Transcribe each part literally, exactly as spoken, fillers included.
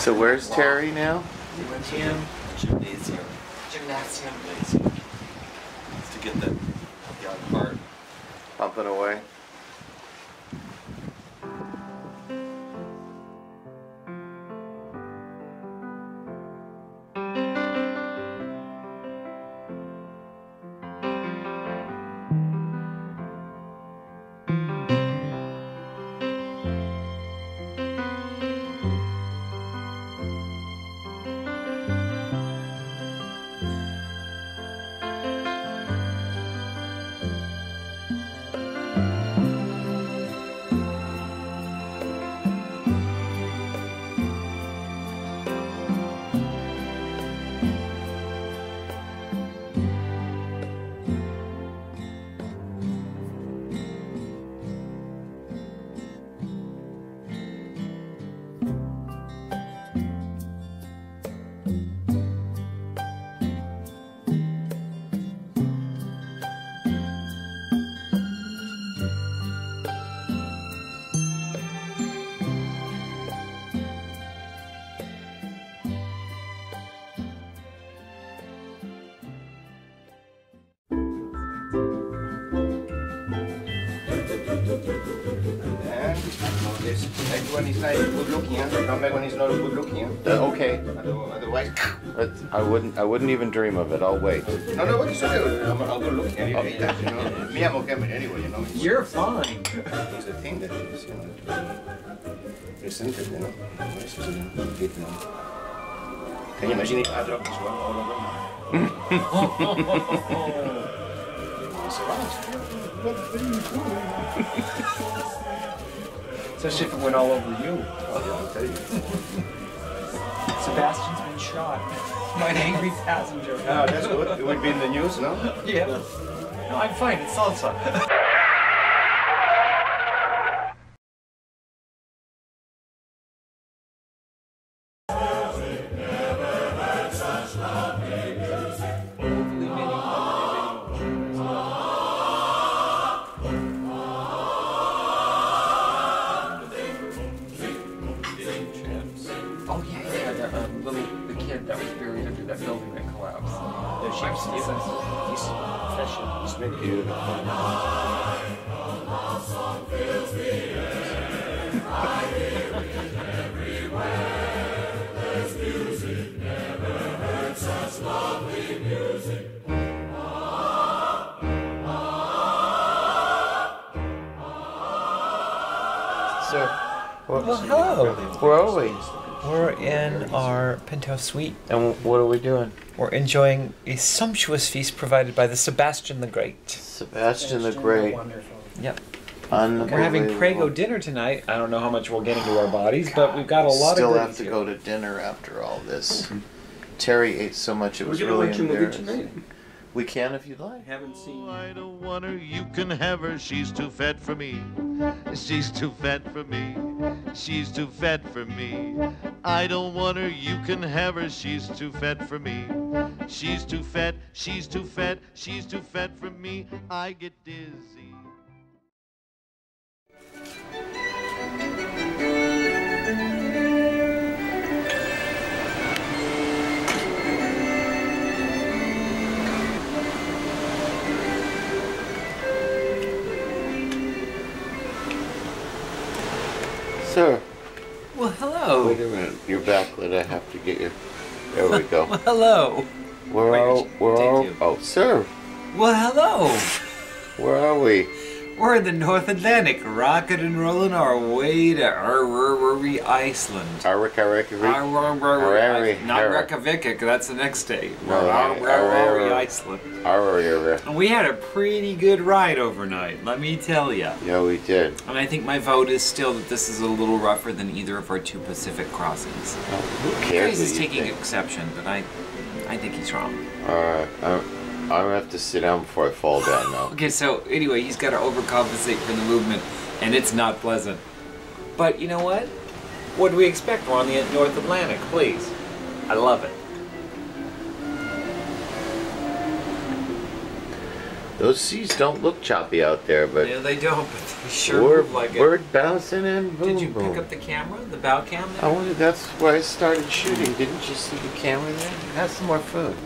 So where's Terry now? Gym, gymnasium, gymnasium, gymnasium. It's to get that young heart pumping away. When he's not good looking, huh? Come back when he's not good looking, huh? Uh, okay. Otherwise, But I wouldn't. I wouldn't even dream of it. I'll wait. no, no, but it's okay. I'm, I'm good looking anyway. You know, me, I'm okay with anyway. You know. You're fine. It's the thing that is, you know, presented. You know, this is a bit, you know. Can you imagine if I drop this one all over my? Especially if it went all over you. Oh, yeah, I'll tell you. Sebastian's been shot by an angry passenger. Oh, that's good. It would be in the news, no? Yeah. No, I'm fine. It's salsa. Oh yeah, yeah, the um, little the kid that was buried under that building that collapsed. The I've ship's seen he's, it. he's fashion. He's very beautiful. So, what, Well, hello. where are we? We're in our penthouse suite. And what are we doing? We're enjoying a sumptuous feast provided by the Sebastian the Great. Sebastian the Great. Yep. Unbelievable. We're having Prego dinner tonight. I don't know how much we'll get into our bodies, but we've got a lot Still of have goodies to here. go to dinner after all this. Terry ate so much it was We're gonna really watch a movie embarrassing. tonight. We can if you'd I like. haven't seen. Oh, I don't want her, you can have her, she's too fat for me. She's too fat for me. She's too fat for me. I don't want her, you can have her, she's too fat for me. She's too fat, she's too fat, she's too fat for me. I get dizzy. Sir, Well, hello. wait a minute. You're backlit. I have to get you. There we go. Well, hello. Where Wait, are, you should where take are, two. oh, sir, Well, hello. where are we? We're in the North Atlantic, rocking and rolling our way to Arruri, Iceland. Arik, Arik, Arik. Arruri, not Arruri. Reykjavik, that's the next day. No, We're Arruri. Arruri, Iceland. Arik. And we had a pretty good ride overnight, let me tell you. Yeah, we did. And I think my vote is still that this is a little rougher than either of our two Pacific crossings. Oh, who cares? Chris is what you taking think? exception, but I, I think he's wrong. Alright, I'm, I'm gonna have to sit down before I fall down now. Okay, so anyway, he's got to overcompensate for the movement, and it's not pleasant. But you know what? What do we expect? We're on the North Atlantic, please. I love it. Those seas don't look choppy out there, but Yeah, they don't, but they sure we're, move like we're it. bouncing and boom, Did you boom. pick up the camera, the bow cam there? I wonder, that's where I started shooting. Didn't you see the camera there? Have some more food.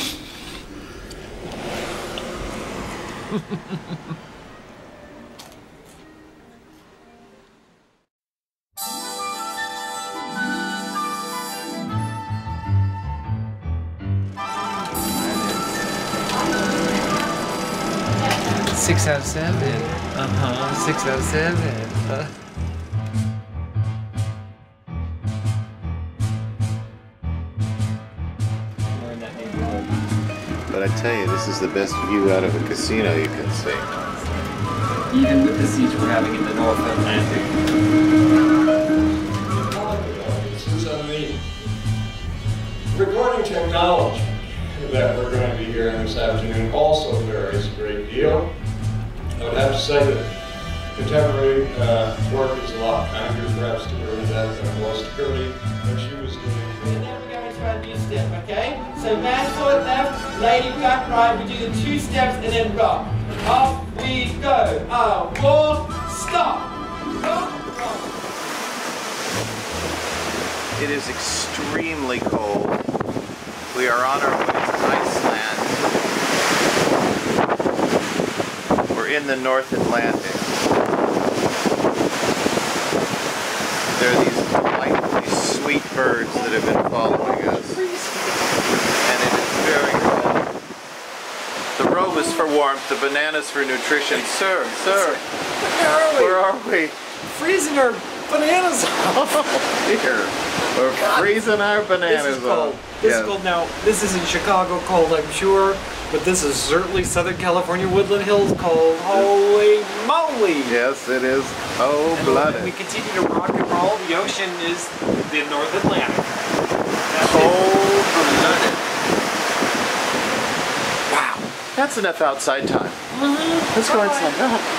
Six out of seven. Uh-huh, six out of seven. Uh. We're in that neighborhood. But I tell you, this is the best view out of a casino you can see. Even with the siege we're having in the North Atlantic. Recording technology that we're going to be hearing this afternoon also varies a great deal. I would have to say that contemporary uh, work is a lot kinder perhaps to Bernadette than it was to Gertie, but she was doing. And then we're going to our new step, okay? So man forward left, lady back right, we do the two steps and then rock. Off we go. Ah, walk, stop. Rock, rock. It is extremely cold. We are on our way to Iceland. We're in the North Atlantic. There are these delightfully sweet birds that have been following us. And it is very cold. The robe is for warmth, the bananas for nutrition. Sir, sir, Where are we? where are we? Freezing our bananas off. Here. We're freezing our bananas This is cold. off. This Yes. is cold. Now, this isn't Chicago cold, I'm sure, but this is certainly Southern California Woodland Hills cold. Holy moly! Yes, it is And cold-blooded. we continue to rock and roll. The ocean is the North Atlantic. That's it. Cold-blooded. Wow. That's enough outside time. Let's go inside.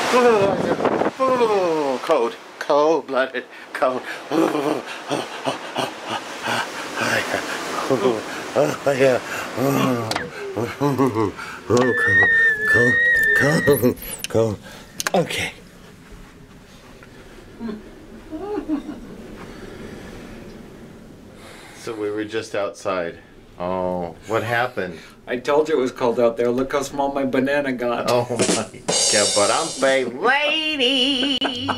Oh, cold. Cold-blooded. Cold. Oh, yeah. Oh, cold. Cold. Cold. Cold. Okay. So we were just outside. Oh, what happened? I told you it was cold out there. Look how small my banana got. Oh my Cabarampe lady!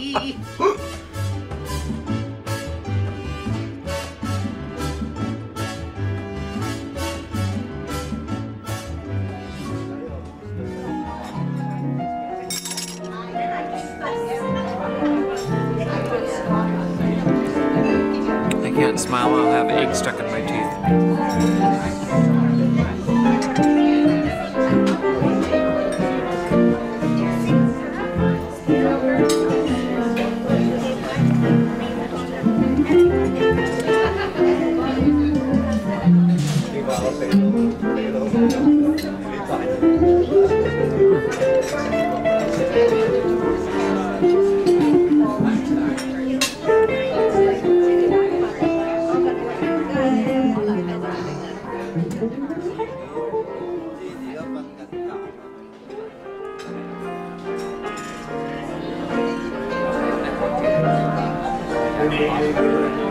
I can't smile. I'll have egg stuck in my teeth. Thank you.